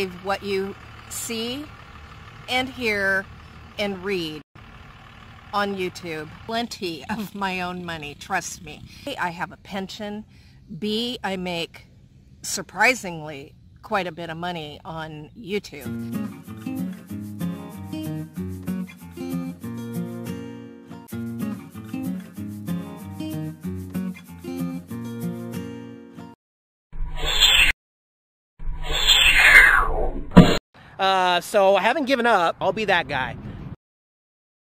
believe what you see and hear and read on YouTube. Plenty of my own money, trust me. I have a pension. B, I make surprisingly quite a bit of money on YouTube. So I haven't given up. I'll be that guy.